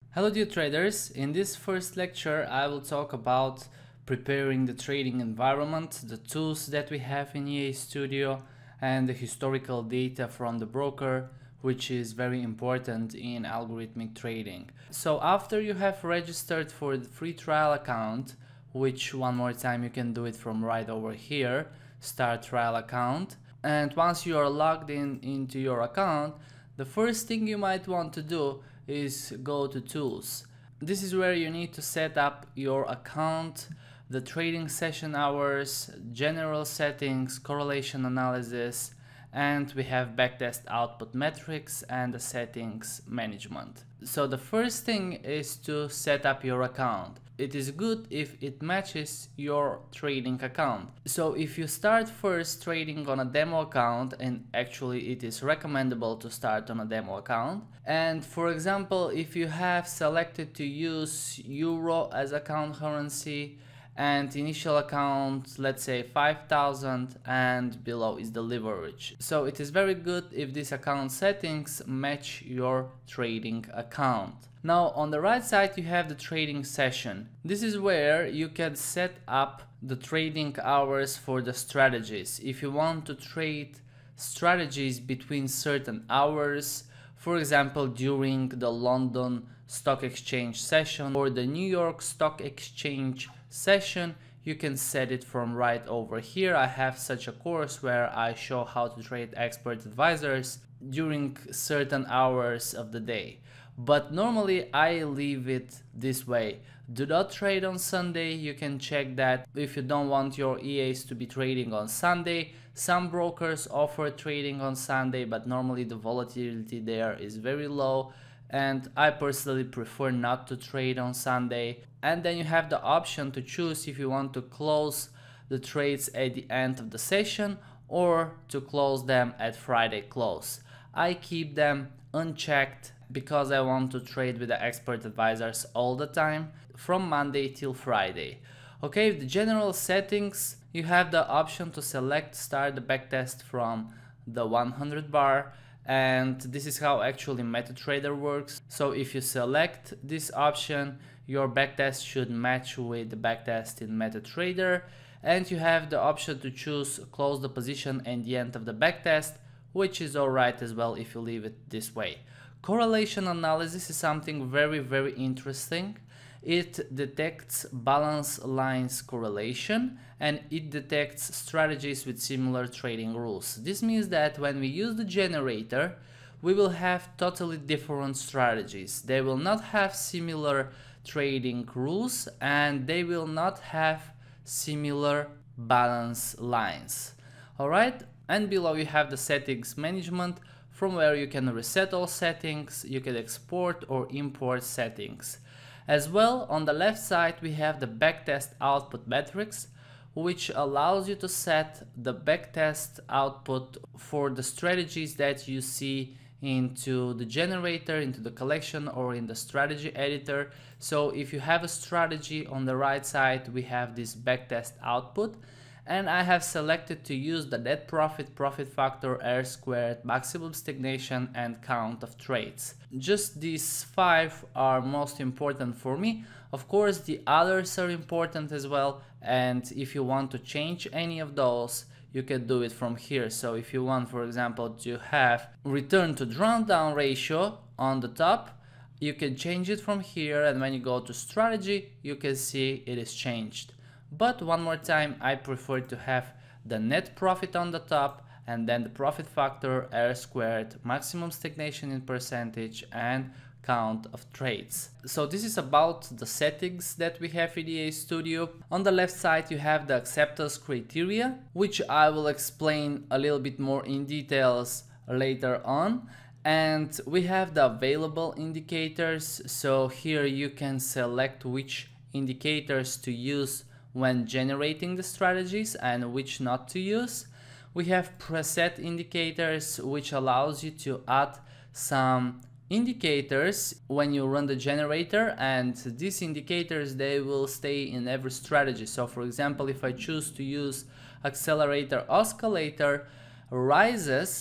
Hello dear traders, in this first lecture I will talk about preparing the trading environment, the tools that we have in EA Studio and the historical data from the broker, which is very important in algorithmic trading. So after you have registered for the free trial account, which one more time you can do it from right over here, start trial account, and once you are logged into your account, the first thing you might want to do is go to tools. This is where you need to set up your account, the trading session hours, general settings, correlation analysis, and we have backtest output metrics and the settings management. So the first thing is to set up your account. It is good if it matches your trading account. So if you start first trading on a demo account, and actually it is recommendable to start on a demo account, and for example if you have selected to use euro as account currency and initial account, let's say 5,000, and below is the leverage. So it is very good if these account settings match your trading account. Now on the right side you have the trading session. This is where you can set up the trading hours for the strategies. If you want to trade strategies between certain hours, for example during the London Stock Exchange session or the New York Stock Exchange session, you can set it from right over here. I have such a course where I show how to trade expert advisors during certain hours of the day. But normally I leave it this way. Do not trade on Sunday. You can check that if you don't want your EAs to be trading on Sunday. Some brokers offer trading on Sunday, but normally the volatility there is very low, and I personally prefer not to trade on Sunday. And then you have the option to choose if you want to close the trades at the end of the session or to close them at Friday close. I keep them unchecked because I want to trade with the expert advisors all the time from Monday till Friday. Okay, the general settings, you have the option to select start the backtest from the 100 bar, and this is how actually MetaTrader works. So if you select this option, your backtest should match with the backtest in MetaTrader, and you have the option to choose close the position at the end of the backtest, which is alright as well if you leave it this way. Correlation analysis is something very interesting. It detects balance lines correlation and it detects strategies with similar trading rules. This means that when we use the generator, we will have totally different strategies. They will not have similar trading rules and they will not have similar balance lines. Alright, and below you have the settings management, from where you can reset all settings, you can export or import settings. As well, on the left side we have the backtest output metrics, which allows you to set the backtest output for the strategies that you see into the generator, into the collection, or in the strategy editor. So if you have a strategy, on the right side we have this backtest output, and I have selected to use the net profit, profit factor, R squared, maximum stagnation, and count of trades. Just these 5 are most important for me. Of course the others are important as well, and if you want to change any of those, you can do it from here. So if you want, for example, to have return to drawdown ratio on the top, you can change it from here, and when you go to strategy you can see it is changed. But one more time, I prefer to have the net profit on the top and then the profit factor, R squared, maximum stagnation in percentage, and count of trades. So this is about the settings that we have in EA Studio. On the left side you have the acceptance criteria, which I will explain a little bit more in details later on. And we have the available indicators, so here you can select which indicators to use when generating the strategies and which not to use. We have preset indicators, which allows you to add some indicators when you run the generator, and these indicators, they will stay in every strategy. So for example, if I choose to use accelerator oscillator rises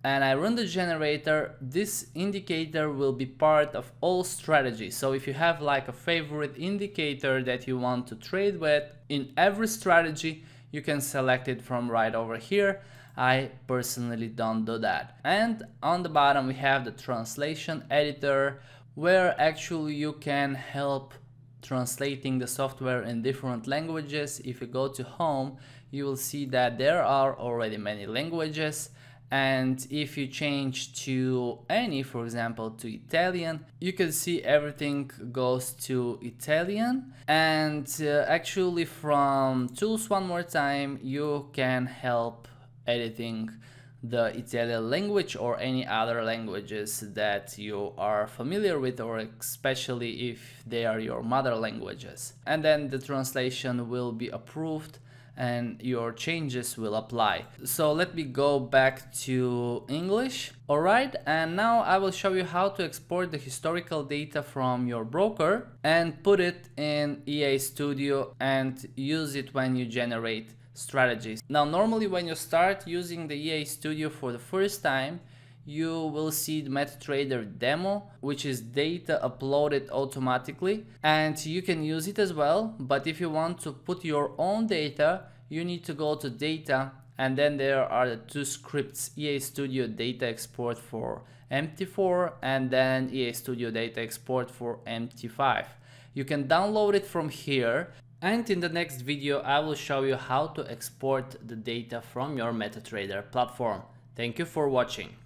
and I run the generator, this indicator will be part of all strategies. So if you have like a favorite indicator that you want to trade with in every strategy, you can select it from right over here. I personally don't do that. And on the bottom we have the translation editor, where actually you can help translating the software in different languages. If you go to home, you will see that there are already many languages, and if you change to any, for example to Italian, you can see everything goes to Italian. And actually from tools, one more time, you can help editing the Italian language or any other languages that you are familiar with, or especially if they are your mother languages. And then the translation will be approved and your changes will apply. So let me go back to English. Alright, and now I will show you how to export the historical data from your broker and put it in EA Studio and use it when you generate strategies. Now normally when you start using the EA Studio for the first time, you will see the MetaTrader demo, which is data uploaded automatically, and you can use it as well. But if you want to put your own data, you need to go to data, and then there are the two scripts, EA Studio data export for MT4 and then EA Studio data export for MT5. You can download it from here, and in the next video I will show you how to export the data from your MetaTrader platform. Thank you for watching.